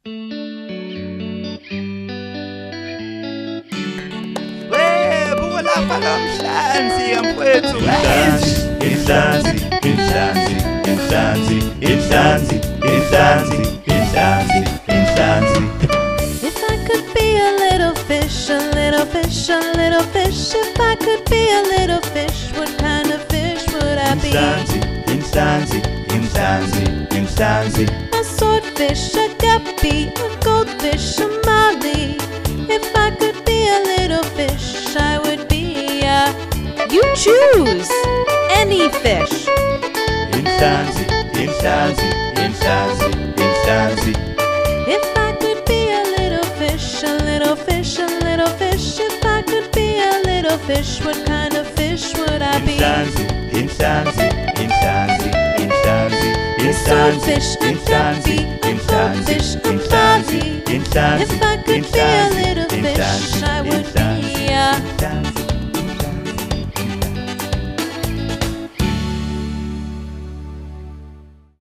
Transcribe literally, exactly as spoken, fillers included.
Inhlanzi mfowethu. Inhlanzi, inhlanzi, inhlanzi, inhlanzi, inhlanzi, inhlanzi, inhlanzi. If I could be a little fish, a little fish, a little fish. If I could be a little fish, what kind of fish would I be? Inhlanzi, inhlanzi, inhlanzi, inhlanzi. A swordfish, a guppy, a goldfish, a molly. If I could be a little fish, I would be a... You choose any fish. Inhlanzi, inhlanzi, inhlanzi, inhlanzi. If I could be a little fish, a little fish, a little fish. If I could be a little fish, what kind of fish would I be? Inhlanzi, inhlanzi, inhlanzi, inhlanzi. A swordfish, a guppy, a goldfish, a molly. If I could be a little fish, I would be a...